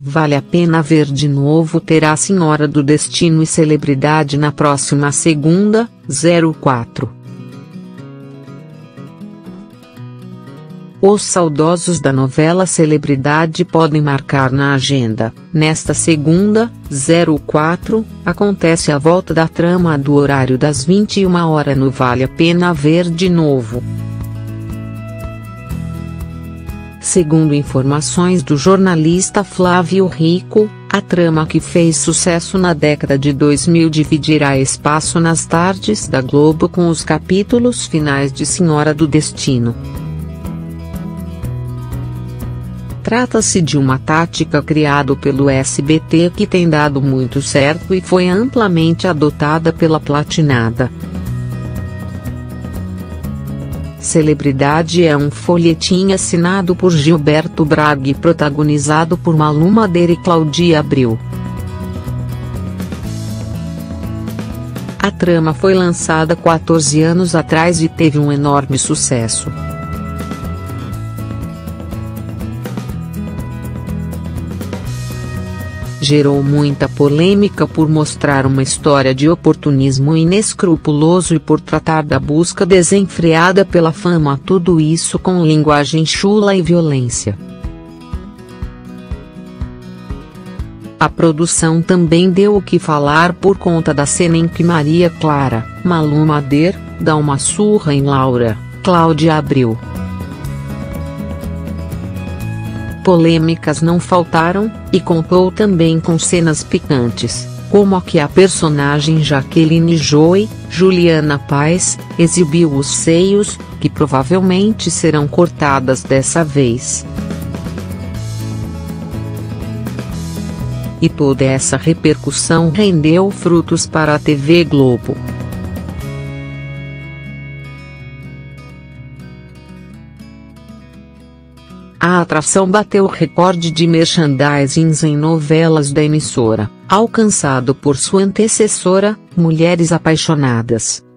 Vale a pena ver de novo terá Senhora do Destino e Celebridade na próxima segunda, 04. Os saudosos da novela Celebridade podem marcar na agenda. Nesta segunda, 04, acontece a volta da trama do horário das 21h no Vale a Pena Ver de Novo. Segundo informações do jornalista Flávio Rico, a trama que fez sucesso na década de 2000 dividirá espaço nas tardes da Globo com os capítulos finais de Senhora do Destino. Trata-se de uma tática criada pelo SBT que tem dado muito certo e foi amplamente adotada pela Platinada. Celebridade é um folhetim assinado por Gilberto Braga e protagonizado por Malu Mader e Cláudia Abreu. A trama foi lançada 14 anos atrás e teve um enorme sucesso. Gerou muita polêmica por mostrar uma história de oportunismo inescrupuloso e por tratar da busca desenfreada pela fama, tudo isso com linguagem chula e violência. A produção também deu o que falar por conta da cena em que Maria Clara, Malu Mader, dá uma surra em Laura, Cláudia Abreu. Polêmicas não faltaram, e contou também com cenas picantes, como a que a personagem Jaqueline Joy, Juliana Paes, exibiu os seios, que provavelmente serão cortadas dessa vez. E toda essa repercussão rendeu frutos para a TV Globo. A atração bateu o recorde de merchandisings em novelas da emissora, alcançado por sua antecessora, Mulheres Apaixonadas.